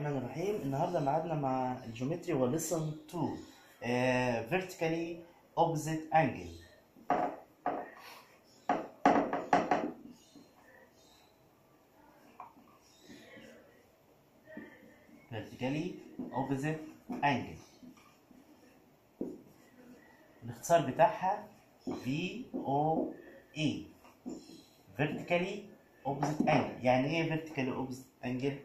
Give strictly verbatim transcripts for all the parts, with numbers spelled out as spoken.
الرحمن الرحيم. النهارده ميعادنا مع الجيومتري وليسن اتنين uh, vertically opposite angle. vertically opposite angle الاختصار بتاعها في او اي vertically opposite angle. يعني ايه vertically opposite angle؟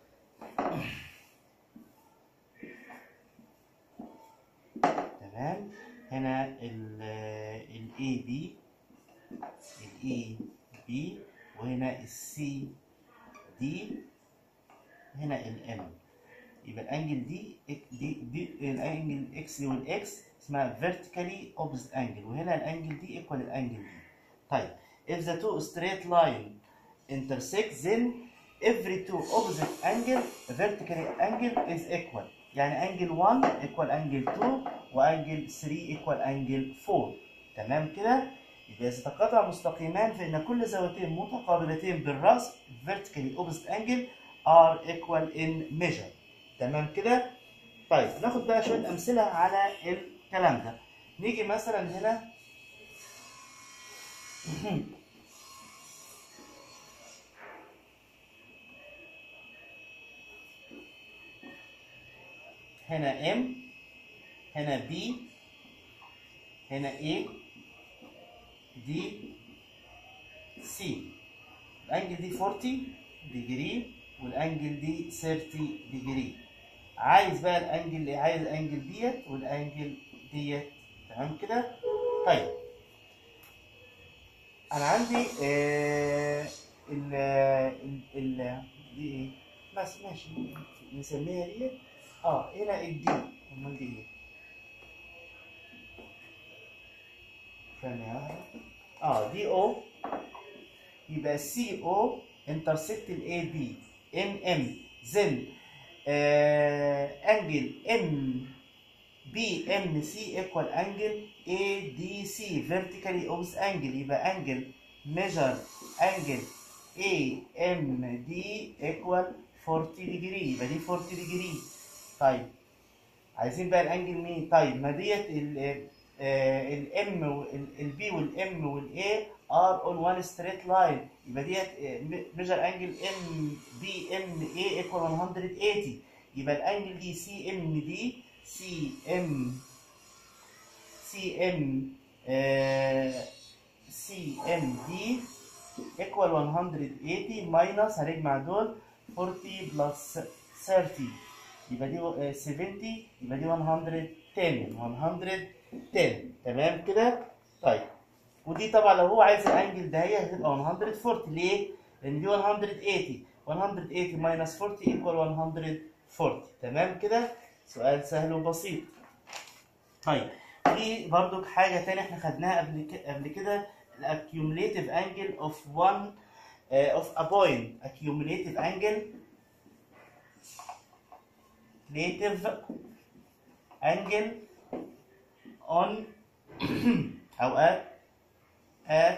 تمام. هنا ال ال اي بي ال اي بي وهنا ال سي دي، هنا ال ام. يبقى الانجل دي دي دي الانجل اكس والاكس اسمها vertically opposite angle، وهنا الانجل دي equal الانجل دي. طيب if the two straight line intersect then every two opposite angle vertically angle is equal. يعني انجل واحد equal انجل اتنين وانجل تلاتة equal انجل اربعة. تمام كده؟ يبقى إذا تقاطع مستقيمان فإن كل زاويتين متقابلتين بالرأس vertically opposite angle are equal in measure. تمام كده؟ طيب ناخد بقى شوية أمثلة على الكلام ده. نيجي مثلا هنا هنا M، هنا B، هنا A، D، C. الأنجل دي أربعين ديجري والأنجل دي تلاتين ديجري. عايز بقى الأنجل، عايز الأنجل ديت والأنجل ديت. تمام كده؟ طيب أنا عندي آه ال ال ال دي إيه؟ بس ماشي نسميها ديت. اه هنا الدي، امال دي ايه؟ ثانية واحدة. اه دي او، يبقى سي او انترسكت الاي بي ان ام زن انجل ام بي ام سي ايكوال انجل اي دي سي فيرتيكالي اوبس انجل. يبقى انجل ميجر انجل اي ام دي ايكوال أربعين ديجري، يبقى دي أربعين ديجري. طيب عايزين بقى الانجل مين؟ طيب ما ديت الام والبي والام والاي ار اون وان ستريت لاين، يبقى ديت ميجر انجل ام بي ام اي ايكوال مية وتمانين. يبقى الانجل دي سي ام دي سي ام سي ام سي ام دي ايكوال مية وتمانين ماينس، هنجمع دول أربعين بلس تلاتين يبقى دي سبعين، يبقى دي مية وعشرة مية وعشرة. تمام كده؟ طيب ودي طبعا لو هو عايز الانجل ده هي هتبقى مية وأربعين. ليه؟ لان دي مية وتمانين، مية وتمانين ماينس أربعين ايكوال مية وأربعين. تمام كده؟ سؤال سهل وبسيط. طيب في برضو حاجه ثانيه احنا خدناها قبل كده قبل كده الاكيوميليتيف انجل اوف one اوف ا بوينت. accumulative angle cumulative angle on او at at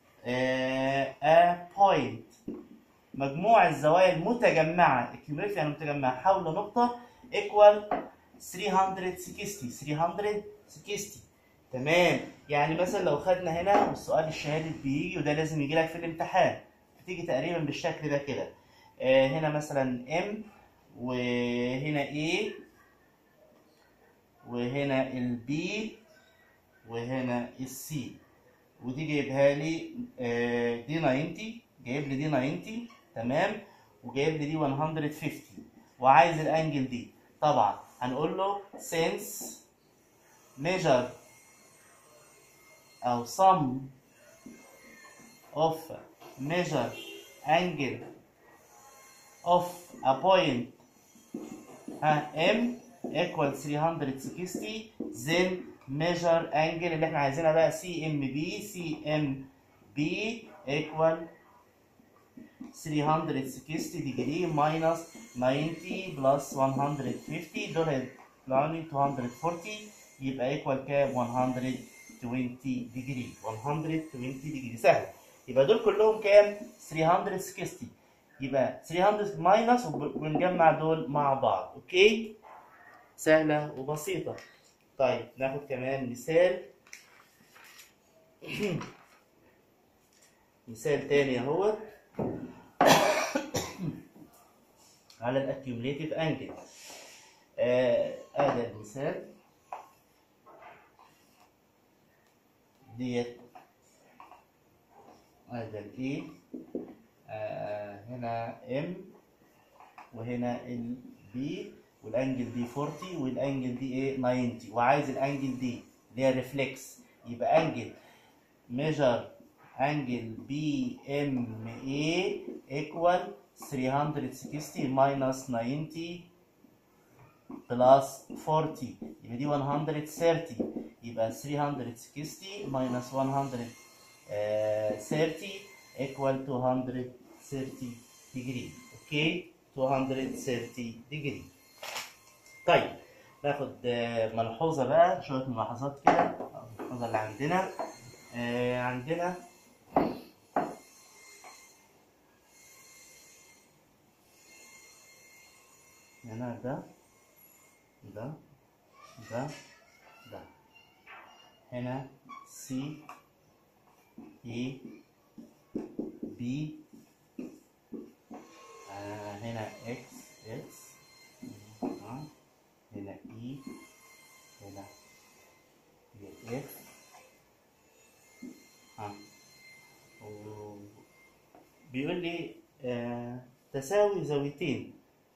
a point. مجموع الزوايا المتجمعة accumulative يعني متجمعة حول نقطة equal ثلاثمية وستين ثلاثمية وستين. تمام. يعني مثلا لو خدنا هنا والسؤال الشهادي بيجي وده لازم يجي لك في الامتحان، بتيجي تقريبا بالشكل ده كده. آه هنا مثلا M وهنا A وهنا ال B وهنا ال C، ودي جايبها لي آه دي تسعين، جايب لي دي تسعين. تمام. وجايب لي دي مية وخمسين وعايز الانجل دي. طبعا هنقول له since measure او sum of measure angle of a point ها M equal ثلاثمية وستين then measure angle اللي احنا عايزينها بقى سي ام بي سي ام بي equal ثلاثمية وستين degree minus تسعين plus مية وخمسين، دول هيطلعوا لي ميتين وأربعين، يبقى equal كام؟ مية وعشرين degree. مية وعشرين degree سهل. يبقى دول كلهم كام؟ ثلاثمية وستين. يبقى ثلاثمية ماينس ونجمع دول مع بعض. اوكي، سهله وبسيطه. طيب ناخد كمان مثال. مثال تاني اهوت على الاكيوميليتيف انجل. ادي المثال ديت، ادي الاي، هنا ام وهنا البي، والانجل دي أربعين والانجل دي ايه تسعين، وعايز الانجل دي اللي هي ريفلكس. يبقى انجل ميجر انجل بي ام اي ايكوال ثلاثمية وستين ماينس تسعين بلس أربعين، يبقى دي مية وثلاثين. يبقى ثلاثمية وستين ماينس مية وثلاثين equal مئتين وثلاثين degree. اوكي، مئتين وثلاثين degree. طيب ناخد ملحوظه بقى، شويه ملاحظات كده. الملحوظه اللي عندنا آه عندنا هنا ده ده ده ده، هنا سي اي بي، آه هنا اكس اكس، آه هنا اي، هنا اف، ها آه. بيقول لي آه تساوي زاويتين.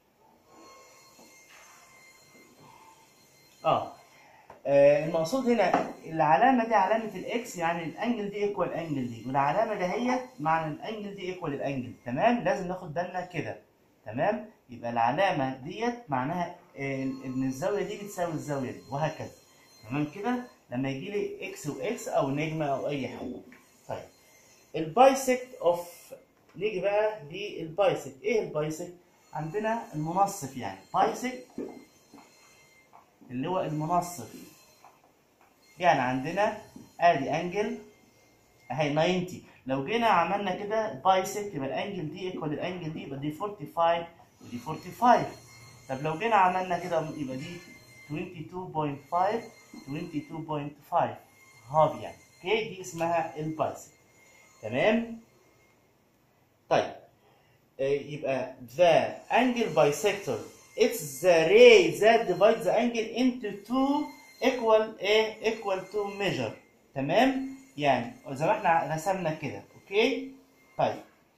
اه آه، المقصود هنا العلامه دي علامه الاكس، يعني الانجل دي ايكوال الانجل دي، والعلامه دهيت معنى الانجل دي ايكوال الانجل. تمام، لازم ناخد بالنا كده. تمام، يبقى العلامه ديت معناها آه ان الزاويه دي بتساوي الزاويه دي، وهكذا. تمام كده لما يجي لي اكس واكس او نجمه او اي حاجه. طيب البايسكت اوف، نيجي بقى للبايسكت. ايه البايسكت؟ عندنا المنصف، يعني بايسكت اللي هو المنصف. يعني عندنا ادي انجل اهي تسعين، لو جينا عملنا كده بايسكت يبقى الانجل دي ايكوال الانجل دي، يبقى دي خمسة وأربعين ودي خمسة وأربعين. طب لو جينا عملنا كده يبقى دي اتنين وعشرين فاصلة خمسة اتنين وعشرين فاصلة خمسة هاب يعني. اوكي، دي اسمها البايسكت. تمام. طيب يبقى the angle bisector it's the ray that divides the angle into two equal ايه equal to measure. تمام، يعني زي ما احنا رسمنا كده. اوكي، طيب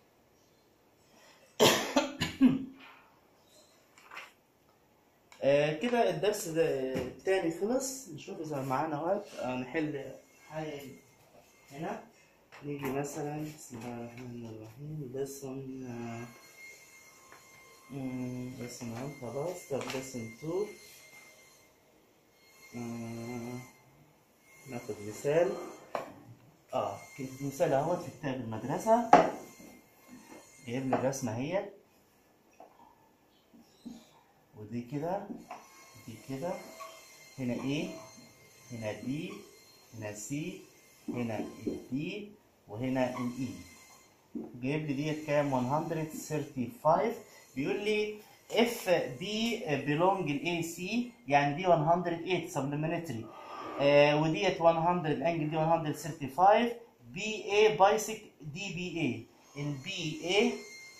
آه كده الدرس ده التاني خلص. نشوف اذا معانا وقت آه نحل حاجه هنا. نيجي مثلا بسم الله الرحمن الرحيم lesson آه lesson واحد خلاص. طب lesson اتنين آه ناخد مثال. اه مثال اهوت في كتاب المدرسة، جايب لي الرسمة اهي، ودي كده دي كده، هنا A هنا B هنا C هنا D وهنا ال E. جايب لي ديت كام؟ مية وخمسة وتلاتين. بيقول لي if B belong ل A C يعني دي مية وتمانية supplementary آه وديت مية الانجل دي مية وخمسة وتلاتين. بي اي بايسك دي بي اي، البي اي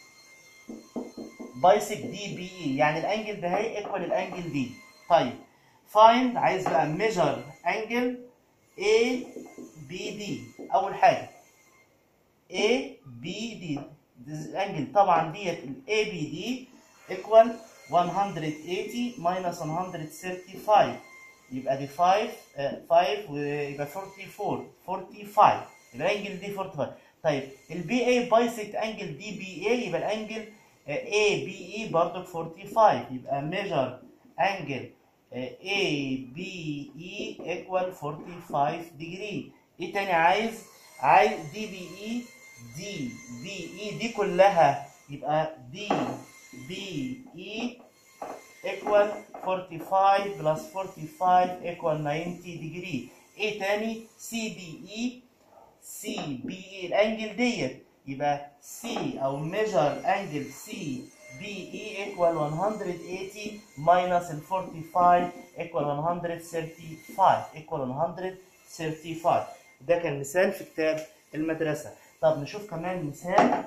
بايسك دي بي اي يعني الانجل ده هي ايكوال الانجل دي. طيب فايند، عايز بقى ميجر انجل اي بي دي. اول حاجه اي بي دي الانجل طبعا ديت الاي بي دي ايكوال مية وتمانين ماينس مية وخمسة وتلاتين، يبقى دي خمسة خمسة ويبقى أربعة وأربعين خمسة وأربعين، يبقى الانجل دي خمسة وأربعين. طيب البي اي بايسكت انجل دي بي اي، يبقى الانجل اي بي اي برضه خمسة وأربعين، يبقى ميجر انجل اي بي اي ايكوال خمسة وأربعين ديجري. ايه تاني عايز؟ عايز دي بي اي دي بي اي دي كلها، يبقى دي بي اي equal forty-five plus forty-five equal ninety degree. ايه تاني؟ سي بي اي سي بي اي الانجل ديت يبقى C او measure angle C B E equal one hundred eighty minus ال forty-five equal one hundred thirty-five equal one hundred thirty-five. ده كان مثال في كتاب المدرسة. طب نشوف كمان مثال.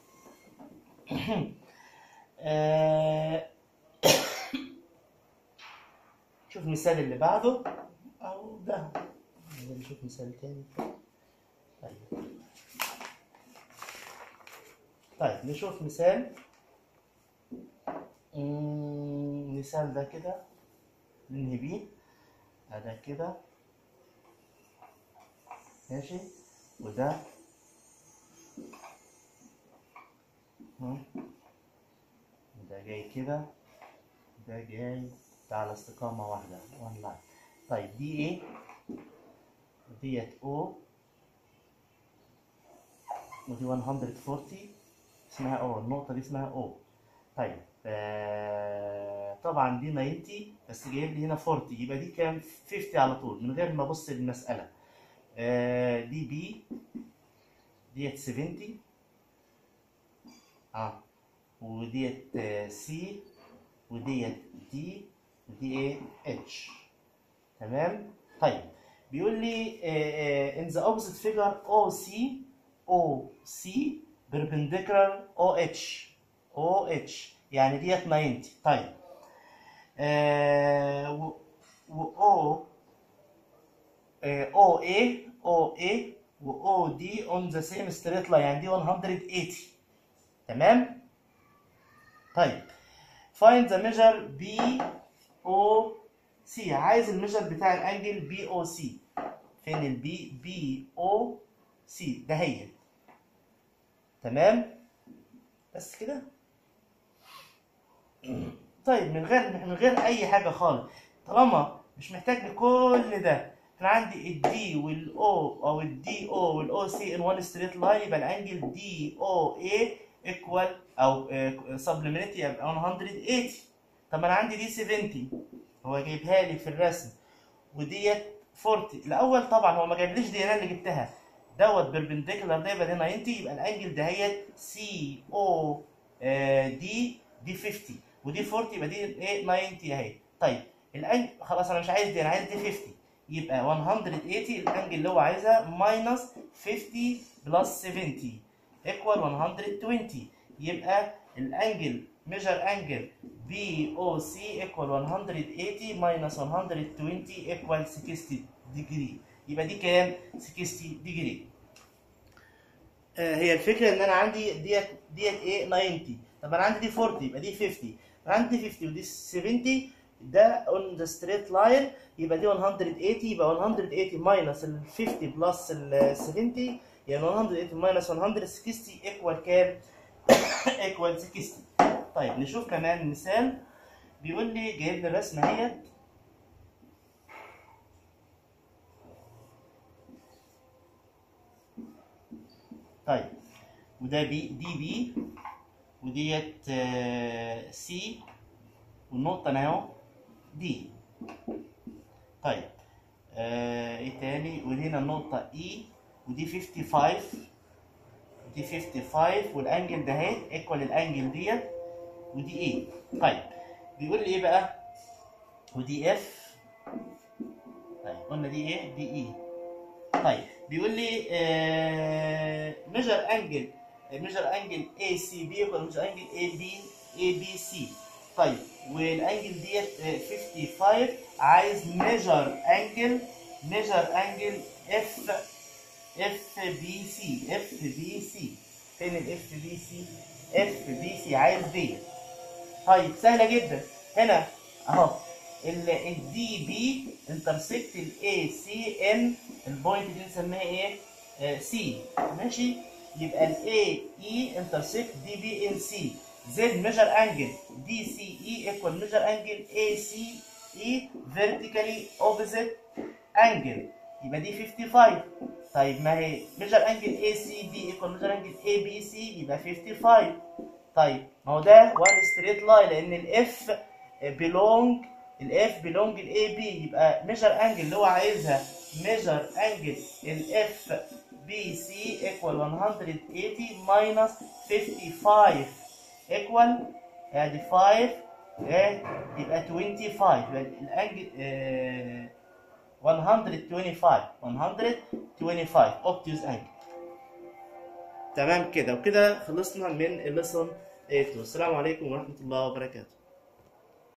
شوف المثال اللي بعده أو ده. نشوف مثال تاني. طيب طيب نشوف مثال. مثال ده كده ننهي بيه. ده كده ماشي، وده ده جاي كده، ده جاي ده على استقامة واحدة one line. طيب دي ايه؟ ديت او ودي one hundred forty اسمها او، النقطة دي اسمها او. طيب آه طبعا دي تسعين بس جايب لي هنا أربعين، يبقى دي كام؟ خمسين على طول من غير ما ابص للمسألة. آه دي بي ديت سبعين اه وديت سي وديت دي ودي ايه اتش. تمام. طيب بيقول لي آه in the opposite figure O C O C perpendicular O H O H يعني ديت تسعين. طيب آه و O آه O A O A و O D on the same straight line يعني دي one hundred eighty. تمام. طيب find the measure B O C. عايز الميجر بتاع الانجل B O C. فين البي؟ B O C ده هي. تمام بس كده. طيب من غير من غير اي حاجه خالص، طالما مش محتاج لكل ده. انا عندي الدي والاو او الدي او والاو سي ان وان ستريت لاين، يبقى الانجل دي او اي ايكوال او سبلمنتري يبقى one hundred eighty. طب انا عندي دي سبعين هو جايبها لي في الرسم، وديت أربعين. الاول طبعا هو ما جايبليش دي، انا اللي جبتها. دوت بيربنديكولار ده يبقى ده تسعين، يبقى الانجل دهيت سي او دي دي خمسين ودي أربعين، يبقى دي ايه تسعين اهي. طيب الانجل خلاص انا مش عايز دي، انا عايز دي خمسين، يبقى one hundred eighty الانجل اللي هو عايزها ماينس خمسين بلس سبعين ايكوال one hundred twenty. يبقى الانجل ميجر انجل بي او سي ايكوال one hundred eighty ماينس one hundred twenty ايكوال sixty ديجري. يبقى دي كام؟ sixty ديجري. آه هي الفكره ان انا عندي ديت ديت ايه تسعين. طب انا عندي دي أربعين يبقى دي خمسين. انا عندي دي خمسين ودي سبعين، ده اون ذا ستريت لاين، يبقى دي one hundred eighty. يبقى one hundred eighty ماينس ال خمسين بلس ال سبعين يعني one hundred eighty ماينس one hundred sixty ايكوال كام؟ ايكوال sixty. طيب نشوف كمان مثال. بيقول لي جايب لي الرسمه اهيت. طيب وده بي دي بي وديت سي والنقطه انا اهو دي. طيب آه ايه تاني؟ وهنا النقطه اي ودي خمسة وخمسين ودي خمسة وخمسين والانجل ده اهي ايكوال الانجل ديت ودي ايه. طيب بيقول لي ايه بقى؟ ودي اف. طيب قلنا دي ايه؟ دي اي. طيب بيقول لي ميجر انجل ميجر انجل اي سي بي ايكوال ميجر انجل اي بي اي بي سي. طيب والانجل ديت خمسة وخمسين، عايز ميجر انجل ميجر انجل اف اف بي سي اف بي سي. فين الاف بي سي؟ اف بي سي عايز دي. طيب سهله جدا. هنا اهو الدي بي انترسكت الاي سي ان، البوينت دي نسميها ايه؟ سي. ماشي. يبقى الاي اي انترسكت دي بي ان سي. زد ميجر انجل دي سي اي ايكوال ميجر انجل اي سي اي فيرتيكالي اوبوزيت انجل، يبقى دي خمسة وخمسين. طيب ما هي ميجر انجل اي سي بي ايكوال ميجر انجل اي بي سي يبقى خمسة وخمسين. طيب ما هو ده وان ستريت لاين لان الاف بيلونج الاف بيلونج الاي بي، يبقى ميجر انجل اللي هو عايزها ميجر انجل الاف بي سي equal one eighty minus fifty-five equal ادي five ايه يبقى twenty-five، يبقى الانجل اه one twenty-five one twenty-five obtuse angle. تمام كده، وكده خلصنا من الليسون ثمانية. السلام عليكم ورحمة الله وبركاته.